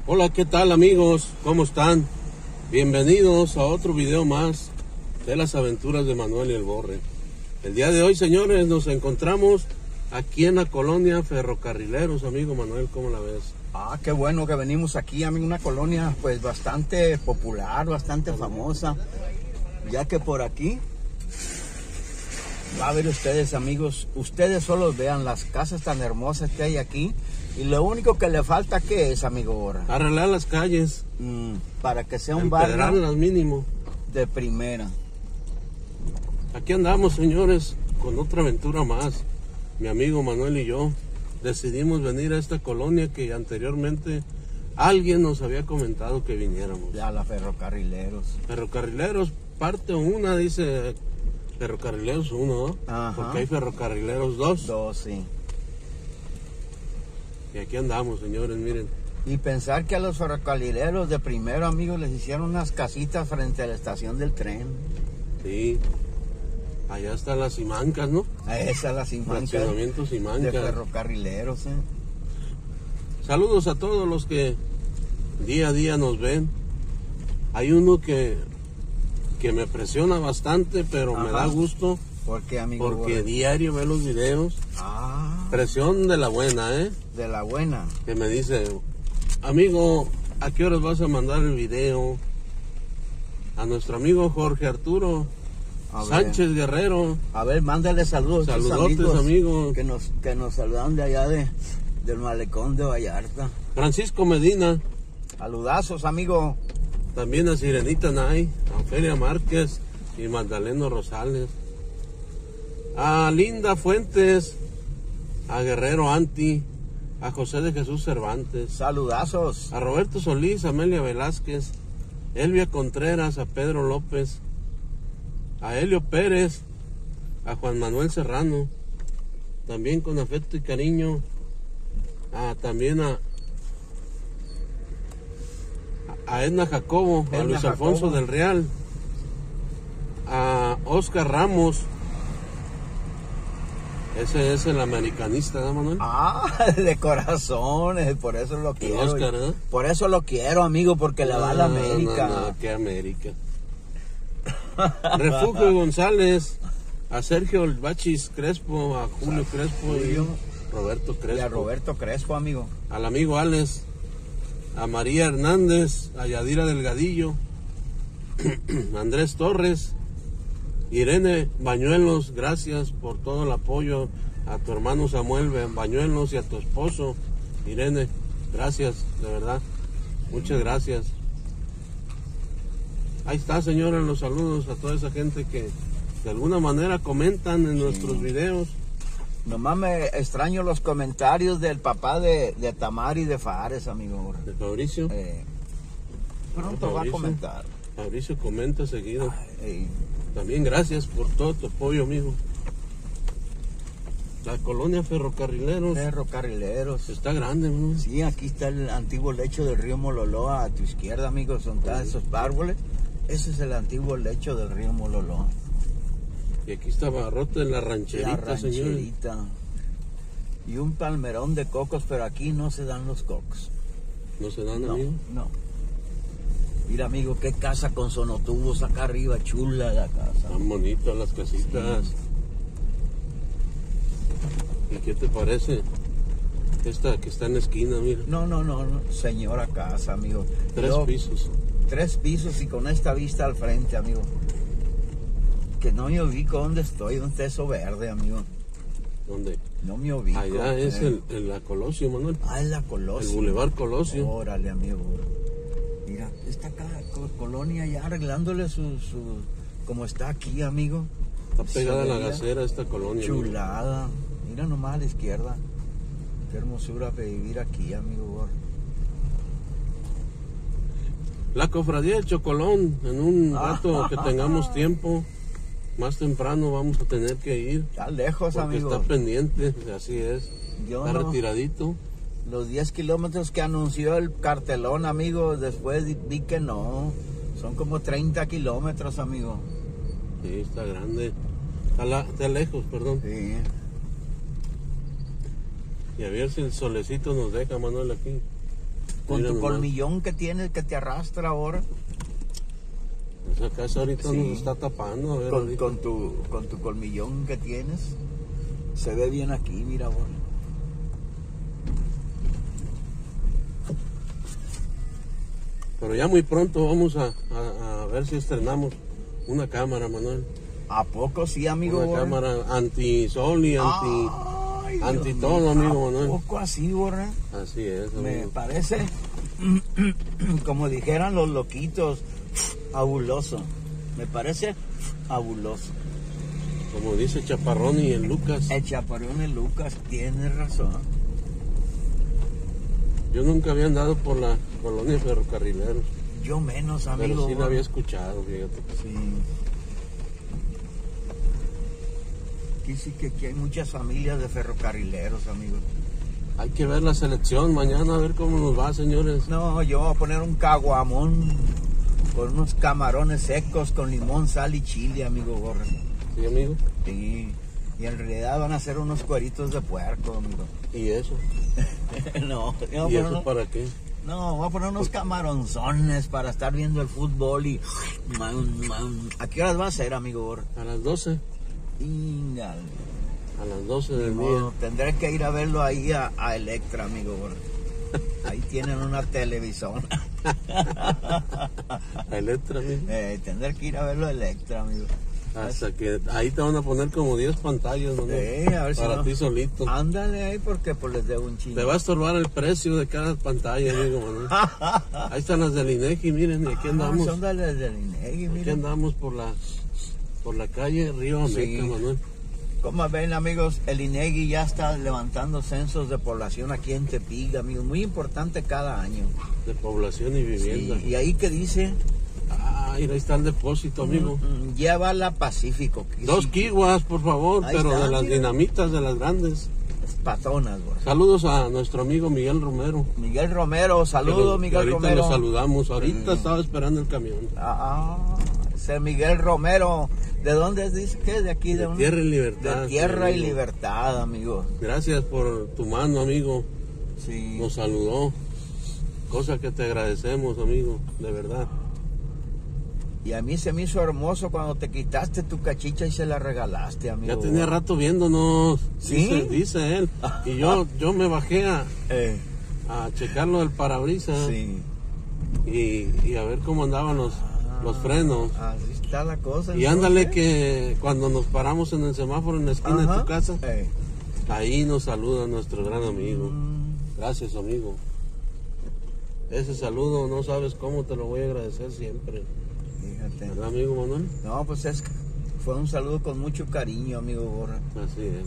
Hola, ¿qué tal amigos? ¿Cómo están? Bienvenidos a otro video más de las aventuras de Manuel y el Borre. El día de hoy, señores, nos encontramos aquí en la colonia Ferrocarrileros, amigo Manuel, ¿cómo la ves? Ah, qué bueno que venimos aquí, amigo, una colonia pues bastante popular, bastante famosa, ya que por aquí va a ver ustedes, amigos, ustedes solo vean las casas tan hermosas que hay aquí. Y lo único que le falta, ¿qué es, amigo Borra? Arreglar las calles. Para que sea un barrio Empedrarlas mínimo. de primera. Aquí andamos, señores, con otra aventura más. Mi amigo Manuel y yo decidimos venir a esta colonia que anteriormente alguien nos había comentado que viniéramos. Ya, la Ferrocarrileros. Ferrocarrileros, parte 1, dice Ferrocarrileros 1, ¿no? Ajá. Porque hay Ferrocarrileros 2. Dos, sí. Y aquí andamos, señores, miren. Y pensar que a los ferrocarrileros de primero, amigos, les hicieron unas casitas frente a la estación del tren. Sí. Allá están las Simancas, ¿no? Esa es la Simancas Fraccionamiento Simancas. de ferrocarrileros, Saludos a todos los que día a día nos ven. Hay uno que me presiona bastante, pero me da gusto. ¿Por qué, amigo? Porque diario ve los videos. Presión de la buena, ¿eh? De la buena. Que me dice, amigo, ¿a qué horas vas a mandar el video? A nuestro amigo Jorge Arturo Sánchez Guerrero. A ver, mándale saludos. Saludotes, amigos. Que nos saludan de allá del malecón de Vallarta. Francisco Medina. Saludazos, amigo. También a Sirenita Nay, a Ofelia Márquez y Magdaleno Rosales. A Linda Fuentes, a Guerrero Anti, a José de Jesús Cervantes. Saludazos. A Roberto Solís, a Amelia Velázquez, Elvia Contreras, a Pedro López, a Helio Pérez, a Juan Manuel Serrano, también con afecto y cariño, también a Edna Jacobo, a Luis Alfonso del Real, a Oscar Ramos. Ese es el americanista, ¿no, Manuel? De corazón, por eso lo quiero. Oscar, ¿eh? Por eso lo quiero, amigo, porque le va a la América. No, ¿qué América? Refugio González, a Sergio Bachis Crespo, a Julio Crespo y Roberto Crespo. Y a Roberto Crespo, amigo. Al amigo Alex, a María Hernández, a Yadira Delgadillo, Andrés Torres, Irene Bañuelos, gracias por todo el apoyo. A tu hermano Samuel Bañuelos y a tu esposo Irene, gracias, de verdad, muchas gracias. Ahí está, señora, los saludos a toda esa gente que de alguna manera comentan en nuestros videos. Nomás me extraño los comentarios del papá de Tamar y de Fares, amigo. De Fabricio. Pronto va a comentar. Fabricio comenta seguido. También gracias por todo tu apoyo, amigo. La colonia Ferrocarrileros. Ferrocarrileros. Está grande, ¿no? Sí, aquí está el antiguo lecho del río Mololoa a tu izquierda, amigo. Son todos esos árboles. Ese es el antiguo lecho del río Mololoa. Y aquí está Barrote en la rancherita, rancherita, señor. Y un palmerón de cocos, pero aquí no se dan los cocos. ¿No se dan, no, amigo? No. Mira, amigo, qué casa con sonotubos acá arriba, chula la casa. Tan bonitas las casitas. Sí. ¿Y qué te parece? Esta que está en la esquina, mira. No, señora casa, amigo. 3 pisos. 3 pisos y con esta vista al frente, amigo. Que no me ubico dónde estoy, un teso verde, amigo. ¿Dónde? No me ubico. Allá es la Colosio, Manuel. Es la Colosio. El Boulevard Colosio. Órale, amigo. Mira, esta colonia ya arreglándole su como está aquí, amigo. Está pegada a la Gacera esta colonia. Chulada. Amigo. Mira nomás a la izquierda. Qué hermosura de vivir aquí, amigo. La cofradía del Chocolón. En un rato que tengamos tiempo, más temprano vamos a tener que ir. Está lejos, porque amigo. Está pendiente, así es. Está retiradito. Los 10 kilómetros que anunció el cartelón, amigo, después vi que no. Son como 30 kilómetros, amigo. Sí, está grande. Está lejos, perdón. Sí. Y a ver si el solecito nos deja, Manuel, aquí. Con Mira tu nomás. colmillón que tienes, que te arrastra ahora. Esa casa ahorita Sí. nos está tapando. A ver, ahorita. Con tu colmillón que tienes. Se ve bien aquí, mira ahora. Pero ya muy pronto vamos a ver si estrenamos una cámara, Manuel. ¿A poco sí, amigo? Una Borre? cámara anti-sol y Ay, anti Dios todo, mío, amigo ¿a Manuel. poco así, Borre? Así es, Me amigo. parece, como dijeran los loquitos, fabuloso. Me parece fabuloso. Como dice Chaparrón y el Lucas. El chaparrón de Lucas tiene razón. Yo nunca había andado por la colonia Ferrocarrileros. Yo menos, amigo. Pero sí la Borre. había escuchado, fíjate. Sí. Aquí sí que aquí hay muchas familias de ferrocarrileros, amigos. Hay que ver la selección mañana, a ver cómo nos va, señores. No, yo voy a poner un caguamón con unos camarones secos con limón, sal y chile, amigo Borre. Sí, amigo. Sí. Y en realidad van a ser unos cueritos de puerco, amigo. ¿Y eso? No, yo ¿Y eso para qué? no, voy a poner unos camaronzones para estar viendo el fútbol y... ¿A qué horas va a ser, amigo Borre? A las 12. Ingale. A las 12 del día. No, tendré que ir a verlo ahí a Electra, amigo Borre. Ahí tienen una televisora. A Electra, amigo. Tendré que ir a verlo a Electra, amigo. Hasta que ahí te van a poner como 10 pantallas, ¿no? A ver si Para no. ti solito. Ándale ahí porque pues les debo un chingo. Te va a estorbar el precio de cada pantalla, amigo Manuel. Ahí están las del INEGI, miren, y aquí andamos. Son de las del INEGI, Aquí miren. andamos por la calle Río Ameca, Sí. Manuel. Como ven, amigos, el INEGI ya está levantando censos de población aquí en Tepic, amigos. Muy importante cada año. De población y vivienda. Sí, y ahí que dice, Ahí está el depósito, amigo. lleva la Pacífico. 2 kiwas, por favor, Ahí pero está, de las mira. dinamitas, de las grandes. Patonas, Borre. Saludos a nuestro amigo Miguel Romero. Miguel Romero, saludos, Que Miguel ahorita Romero. lo saludamos. Ahorita Sí. estaba esperando el camión. Ese Miguel Romero. ¿De dónde dice que es? De aquí, De Tierra y Libertad. De Tierra sí, y amigo. Libertad, amigos. Gracias por tu mano, amigo. Sí. Nos saludó. Cosa que te agradecemos, amigo. De verdad. Y a mí se me hizo hermoso cuando te quitaste tu cachicha y se la regalaste, amigo. Ya tenía rato viéndonos. ¿Sí? Dice él. Y yo me bajé a checarlo del parabrisas. Sí. Y a ver cómo andaban los frenos. Así está la cosa. Y ándale entonces. que cuando nos paramos en el semáforo en la esquina de Ajá. tu casa, Eh. ahí nos saluda nuestro gran amigo. Mm, Gracias, amigo. Ese saludo no sabes cómo te lo voy a agradecer siempre. Fíjate. ¿Verdad, amigo Manuel? No, pues fue un saludo con mucho cariño, amigo Borra. Así es.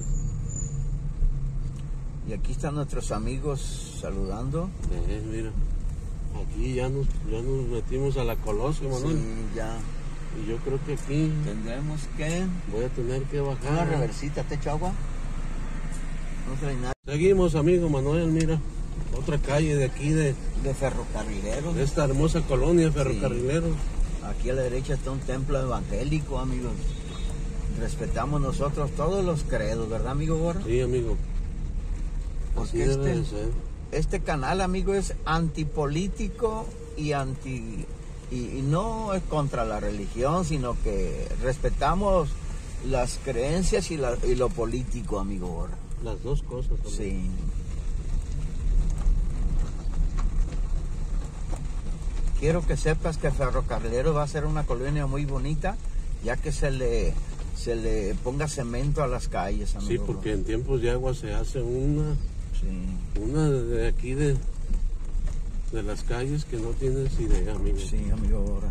Y aquí están nuestros amigos saludando. Mira, aquí ya nos metimos a la Colosio, Manuel. Sí, ya. Y yo creo que aquí Tendremos que... voy a tener que Una bajar. reversita, ¿te echo agua? No trae nada Seguimos, amigo Manuel, mira. Otra calle de aquí, de de ferrocarrileros. esta hermosa colonia ferrocarrileros. Aquí a la derecha está un templo evangélico, amigos. Respetamos nosotros todos los credos, ¿verdad, amigo Borra? Sí, amigo. Así Porque debe de ser. este canal, amigo, es antipolítico y y no es contra la religión, sino que respetamos las creencias y lo político, amigo Borra. Las dos cosas también. Sí. Quiero que sepas que Ferrocarrilero va a ser una colonia muy bonita, ya que se le ponga cemento a las calles, amigo. Sí, porque en tiempos de agua se hace una Sí, de aquí de las calles que no tienes idea, amigo. sí, amigo Borra.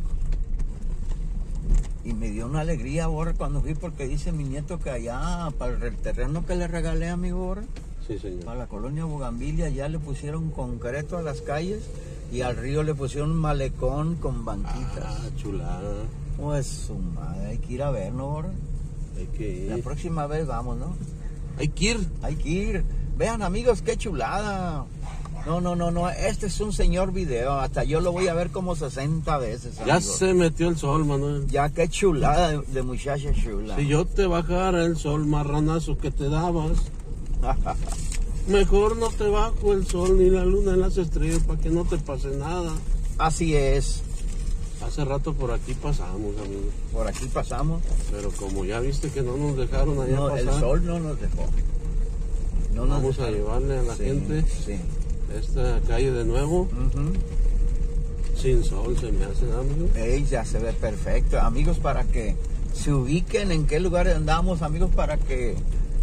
Y me dio una alegría, Borra, cuando fui, porque dice mi nieto que allá, para el terreno que le regalé, amigo Borra, Sí, señor. para la colonia Bugambilia, ya le pusieron concreto a las calles y al río le pusieron un malecón con banquitas. Ah, chulada. Pues su madre, hay que ir a ver, ¿no, Borra? Hay que La ir. próxima vez vamos, ¿no? Hay que ir. Hay que ir. Vean, amigos, qué chulada. No, este es un señor video. Hasta yo lo voy a ver como 60 veces, Ya amigos. se metió el sol, Manuel. Ya, qué chulada de muchacha chula. Si yo te bajara el sol marranazo que te dabas, Mejor no te bajo el sol ni la luna en las estrellas para que no te pase nada. Así es. Hace rato por aquí pasamos, amigo. Por aquí pasamos. Pero como ya viste que no nos dejaron allá No, pasar, el sol no nos dejó. No nos vamos a dejaron. llevarle a la Sí, gente sí. esta calle de nuevo. Ujú. Sin sol se me hace, amigo. Ey, ya se ve perfecto. Amigos, para que se ubiquen en qué lugar andamos, amigos, para que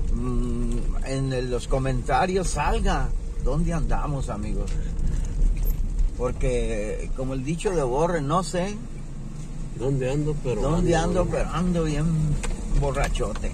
los comentarios salga dónde andamos, amigos. Porque, como el dicho de Borre, no sé ¿Dónde ando? Pero dónde ando, pero ando bien borrachote.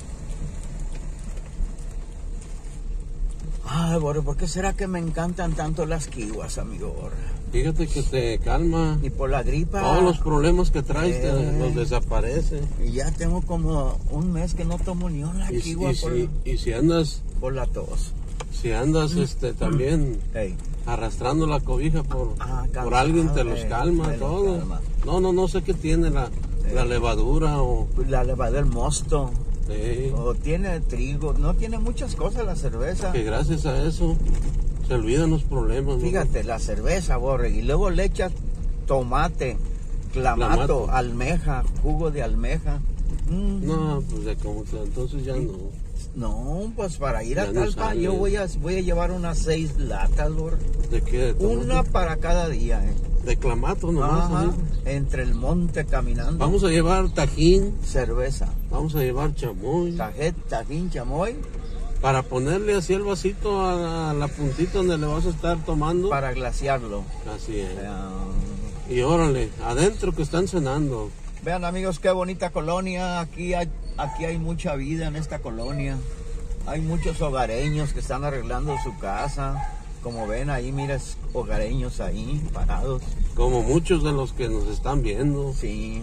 Ay, Borre, ¿por qué será que me encantan tanto las kiwas, amigo Borre? Fíjate que te calma. Y por la gripa. Todos los problemas que traes los desaparece. Y ya tengo como un mes que no tomo ni una kiwa Y si andas, por la tos. también Ey. arrastrando la cobija por Cansado, alguien, te los calma me los todo. calma. No sé qué tiene la levadura o... La levadura del mosto. Sí, O tiene trigo. No tiene muchas cosas la cerveza. que gracias a eso se olvidan los problemas. ¿no? Fíjate, la cerveza, Borre. Y luego le echas tomate, clamato, almeja, jugo de almeja. No, pues ya como que entonces ya no. No, pues para ir a Ya no Talpa sale. yo voy a llevar unas 6 latas, Borre. ¿De qué? ¿De tomate? Una para cada día, De clamato nomás. Ajá, así. entre el monte caminando. Vamos a llevar tajín, Cerveza. vamos a llevar chamoy. Tajín, chamoy. Para ponerle así el vasito a la puntita donde le vas a estar tomando. Para glaciarlo. Así es. Y órale, adentro que están cenando. Vean, amigos, qué bonita colonia. Aquí hay mucha vida en esta colonia. Hay muchos hogareños que están arreglando su casa. Como ven ahí, miras hogareños ahí parados. Como muchos de los que nos están viendo, Sí.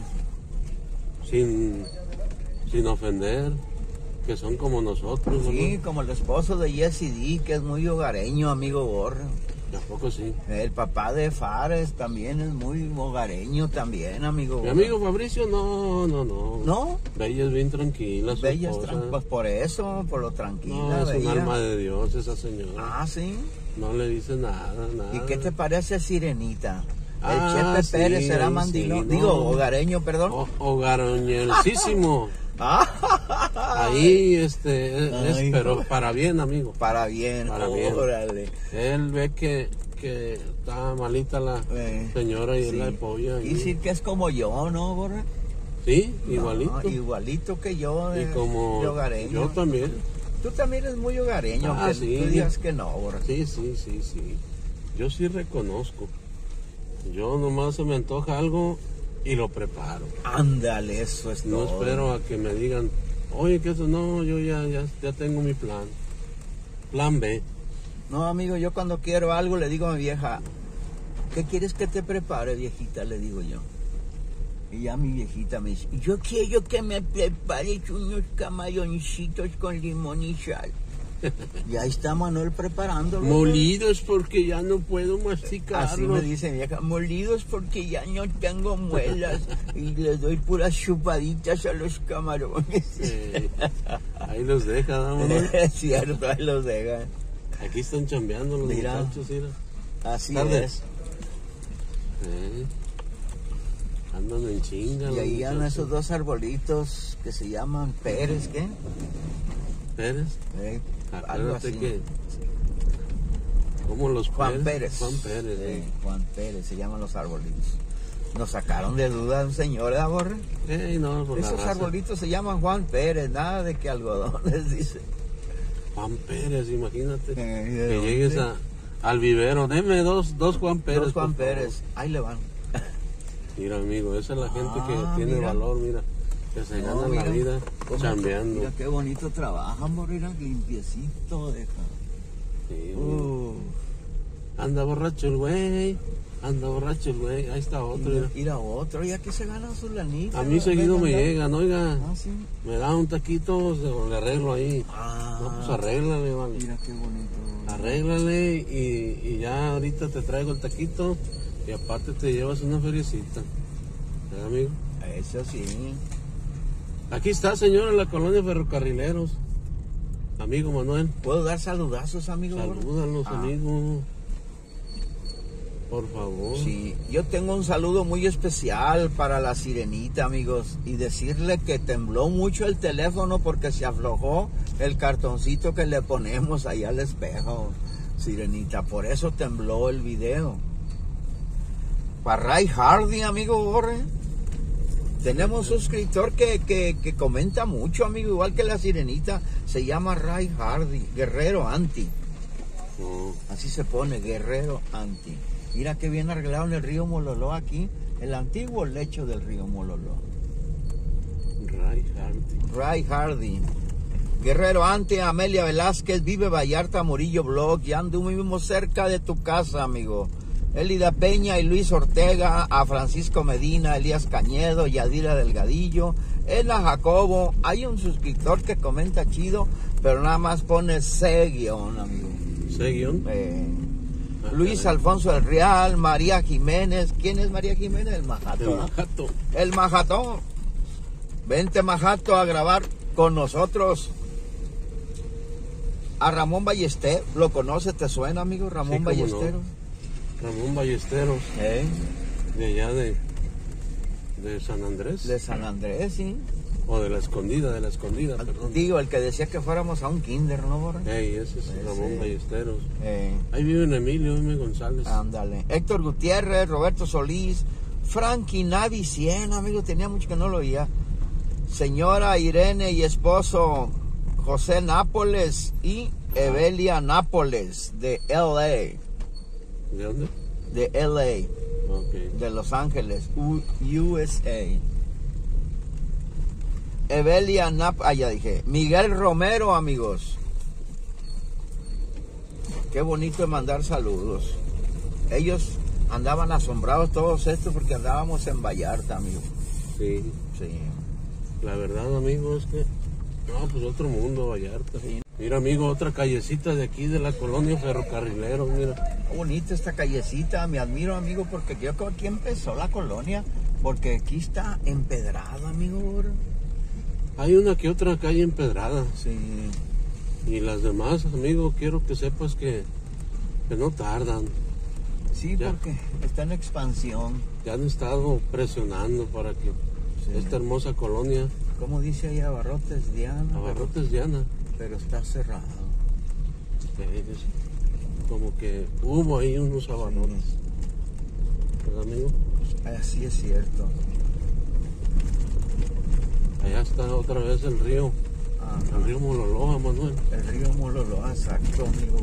sin ofender, que son como nosotros. Sí, ¿no? como el esposo de Jesse D, que es muy hogareño, amigo Borre. Tampoco sí. El papá de Fares también es muy hogareño también, amigo. Mi amigo Fabricio, no. ¿No? Bella es bien tranquila, su Bella, esposa. pues por eso, por lo tranquila. No, es un Bella. alma de Dios esa señora. Ah, sí. No le dice nada. ¿Y qué te parece Sirenita? Ah, El Chepe sí, Pérez será sí, mandilón. no. Digo, hogareño, perdón. Hogareñosísimo. Ahí, pero para bien, amigo. Para bien, Para bien. órale. Él ve que está malita la señora y él la apoya. Y sí que es como yo, ¿no, Borre? Sí, igualito. No, igualito que yo, y de como hogareño. yo también. Tú también eres muy hogareño, aunque Sí. tú digas que no, Borre. Sí. Yo sí reconozco. Yo nomás se me antoja algo y lo preparo. Ándale, eso es No todo. espero a que me digan, oye, que eso no, yo ya tengo mi plan. Plan B. No, amigo, yo cuando quiero algo le digo a mi vieja, ¿qué quieres que te prepare, viejita? Le digo yo. Y ya mi viejita me dice, yo quiero que me prepares unos camaroncitos con limón y sal. Y ahí está Manuel preparándolo. Molidos porque ya no puedo masticarlos. Así me dice mi vieja, molidos porque ya no tengo muelas y les doy puras chupaditas a los camarones. Ahí los deja, vámonos. Es cierto, ahí los dejan. Aquí están chambeando los Mira. muchachos, mira. Así Tarde. es. Andan en chinga. Y los ahí andan muchachos. esos dos arbolitos que se llaman Pérez, ¿qué? Pérez. Algo Acuérdate así. que... ¿Cómo los Juan Pérez. Juan Pérez. Juan Pérez, se llaman los arbolitos. Nos sacaron de duda un señor, ¿eh, Borre? No, por la Esos raza. arbolitos se llaman Juan Pérez, nada de que algodones, dice. Juan Pérez, imagínate. ¿de que dónde? llegues al vivero. Deme dos Juan Pérez. Dos Juan por favor. Pérez, ahí le van. Mira, amigo, esa es la gente que Ah, tiene mira. valor, mira. Que se No, gana la mira, vida cómo- chambeando. Mira qué bonito trabajan, Borre, mira, limpiecito deja. Sí, anda borracho el güey. Ahí está otro. mira. Ir a otro, ya que se gana su lanita. A mí seguido me llegan, oiga. Ah, sí. Me da un taquito, o le arreglo ahí. Ah, No, pues arréglale, vale. mira qué bonito. Arréglale y ya ahorita te traigo el taquito y aparte te llevas una feriecita. ¿Verdad, amigo? Eso sí. Aquí está, señor, en la colonia Ferrocarrileros. Amigo Manuel. ¿Puedo dar saludazos, amigo? Salúdanos, amigo. Por favor. Sí, yo tengo un saludo muy especial para la Sirenita, amigos. Y decirle que tembló mucho el teléfono porque se aflojó el cartoncito que le ponemos allá al espejo, Sirenita. Por eso tembló el video. Para Ray Hardy, amigo Borre. Tenemos un suscriptor que comenta mucho, amigo, igual que la Sirenita. Se llama Ray Hardy, Guerrero Anti. Así se pone, Guerrero Anti. Mira qué bien arreglado en el río Mololó aquí, el antiguo lecho del río Mololó. Ray Hardy. Ray Hardy. Guerrero Anti, Amelia Velázquez, Vive Vallarta, Murillo Blog, ya anduvimos cerca de tu casa, amigo. Elida Peña y Luis Ortega, a Francisco Medina, Elías Cañedo, Yadira Delgadillo, Ela Jacobo. Hay un suscriptor que comenta chido, pero nada más pone C-, amigo. C-. Luis Alfonso del Real, María Jiménez. ¿Quién es María Jiménez? El Majato. El Majato. El Majato. Vente, Majato, a grabar con nosotros. A Ramón Ballester, ¿lo conoce? ¿Te suena, amigo? Ramón Sí, Ballesteros. No. Ramón Ballesteros. De allá de San Andrés. De San Andrés, sí. O de la Escondida, perdón. Digo, el que decía que fuéramos a un kinder, ¿no, Borre? Ese es Ramón Ballesteros. Ahí vive en Emilio M. González. Ándale. Héctor Gutiérrez, Roberto Solís, Frankie Navi 100, amigo, tenía mucho que no lo oía. Señora Irene y esposo José Nápoles y Evelia Nápoles, de LA. ¿De dónde? De LA. Okay. De Los Ángeles, USA. Evelia ya dije. Miguel Romero, amigos. Qué bonito es mandar saludos. Ellos andaban asombrados todos estos porque andábamos en Vallarta, amigo. Sí. La verdad, amigo, es que... No, pues otro mundo, Vallarta. Sí. Mira, amigo, otra callecita de aquí de la colonia Ferrocarrileros, mira. Qué bonita esta callecita, me admiro, amigo, porque yo creo que aquí empezó la colonia, porque aquí está empedrada, amigo. Hay una que otra calle empedrada. Sí. Y las demás, amigo, quiero que sepas que no tardan. Sí, ya, porque está en expansión. Ya han estado presionando para que esta hermosa colonia... ¿Cómo dice ahí? Abarrotes Diana. Abarrotes Diana. Pero está cerrado. Como que hubo ahí unos abarrotes. ¿Verdad, amigo? Así es cierto. Allá está otra vez el río. Ajá. El río Mololoa, Manuel. El río Mololoa, exacto, amigo.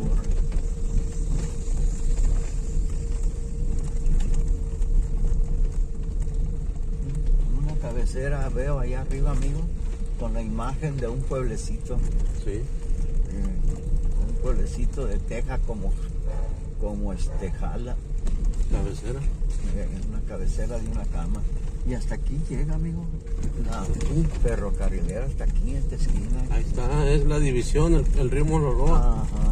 Una cabecera veo allá arriba, amigo, con la imagen de un pueblecito. Sí. Un pueblecito de teja como Jala. Cabecera. Una cabecera de una cama. Y hasta aquí llega, amigo. La ferrocarrilera hasta aquí en esta esquina. Ahí está, es la división, el río Mololoa. Ajá.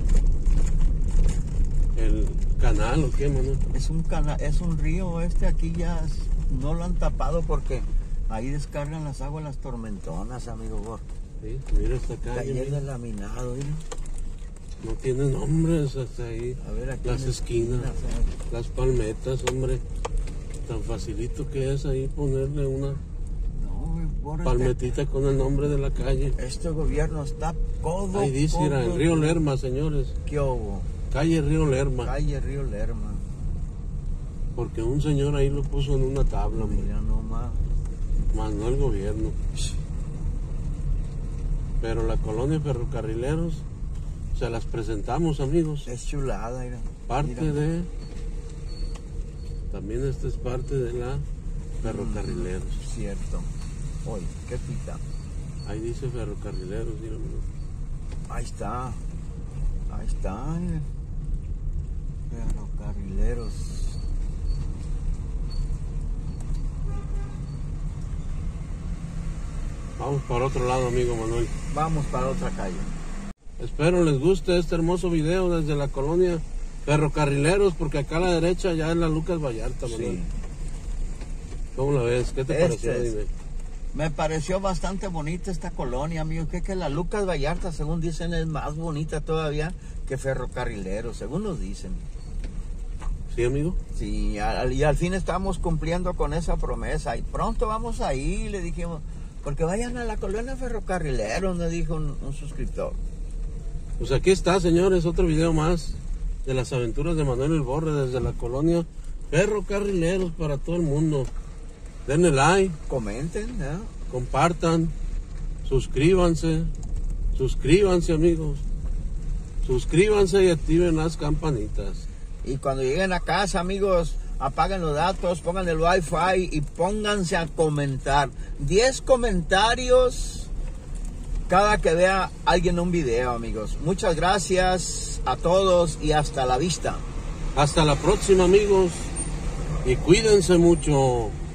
El canal, ¿o qué, Manuel? Es un río aquí ya no lo han tapado porque ahí descargan las aguas las tormentonas, amigo Bor. Sí, mira esta calle. Taller de laminado, mira. No tiene nombres hasta ahí. A ver, aquí las esquinas, las palmetas, hombre. Tan facilito que es ahí ponerle una palmetita con el nombre de la calle. Este gobierno está codo. Ahí dice, era el río Lerma, señores. ¿Qué hubo? Calle Río Lerma. Calle Río Lerma. Porque un señor ahí lo puso en una tabla. Mira nomás. Más no el gobierno. Pero la colonia Ferrocarrileros se las presentamos, amigos. Es chulada, mira. Parte de... También esta es parte de la Ferrocarrileros. Cierto. Oye, qué pita. Ahí dice Ferrocarrileros, dígame. Ahí está. Ahí está. Ferrocarrileros. Vamos para otro lado, amigo Manuel. Vamos para otra calle. Espero les guste este hermoso video desde la colonia Ferrocarrileros, porque acá a la derecha ya es la Lucas Vallarta, Manuel. Sí. ¿Cómo la ves? ¿Qué te pareció? Dime. Me pareció bastante bonita esta colonia, amigo. Que la Lucas Vallarta, según dicen, es más bonita todavía que Ferrocarrilero, según nos dicen. ¿Sí, amigo? Sí, y al fin estamos cumpliendo con esa promesa. Y pronto vamos ahí, le dijimos, porque vayan a la colonia Ferrocarrilero, nos dijo un suscriptor. Pues aquí está, señores, otro video más de las aventuras de Manuel El Borre desde la colonia Ferrocarrileros para todo el mundo. Denle like, Comenten, ¿no? compartan, suscríbanse, amigos. Suscríbanse y activen las campanitas. Y cuando lleguen a casa, amigos, apaguen los datos, pongan el Wi-Fi y pónganse a comentar. 10 comentarios cada que vea alguien un video, amigos. Muchas gracias a todos y hasta la vista. Hasta la próxima, amigos. Y cuídense mucho.